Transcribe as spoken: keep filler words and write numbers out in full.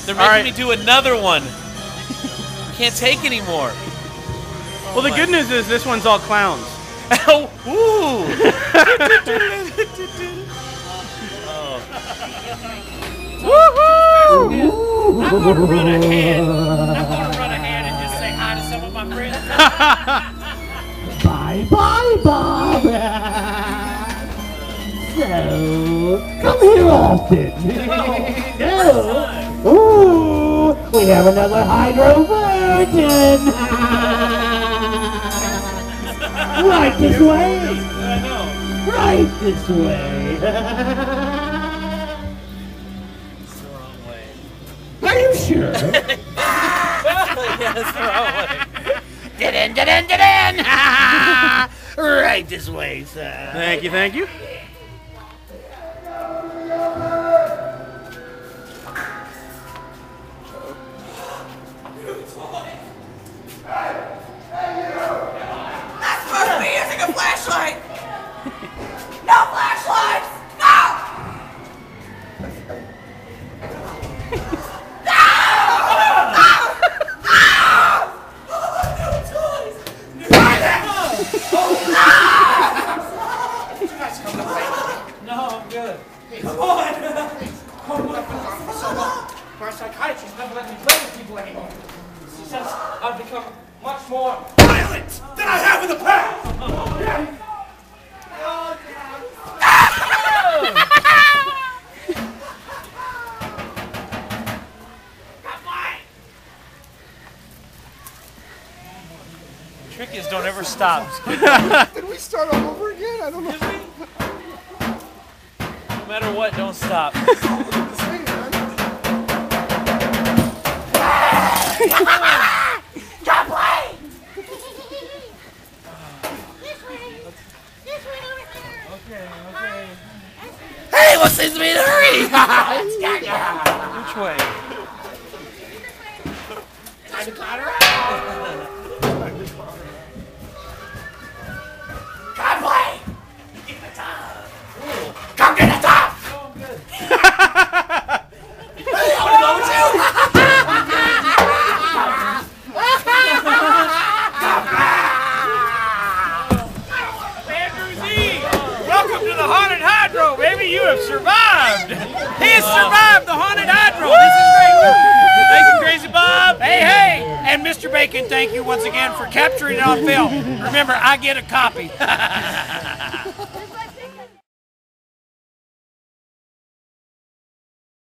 They're making right. me do another one. Can't take anymore. Well, the good news is this one's all clowns. Oh, ooh! Oh. Woohoo! I'm gonna run ahead. I'm gonna run ahead and just say hi to some of my friends. Bye, bye, Bob. So, come here often. No. Ooh, we have another hydro virgin. Right this way. I know. Right this way. It's the wrong way. Are you sure? Yeah, it's the wrong way. Da-dun, da-dun, da-dun. Right this way, sir. Thank you, thank you. Flashlight! No flashlights! No! No! No! No! No toys! You guys come away. No, I'm good. Come on! Come on! My psychiatrist never let me play with people anymore. She says I've become much more violent than I have in the past! Yeah. The trick is don't ever stop. Did we start all over again? I don't know. No matter what, don't stop. Stop playing! Okay, okay. Hey, what seems to be in a hurry? Which way? Time to climb around. Come play. Get the top. Come get the top. Oh, I'm good. Hey, I want to go with you. Welcome to the haunted hydro, baby. You have survived. He has survived the haunted hydro. This is great. Thank you, Crazy Bob. Hey, hey. And Mister Bacon, thank you once again for capturing it on film. Remember, I get a copy.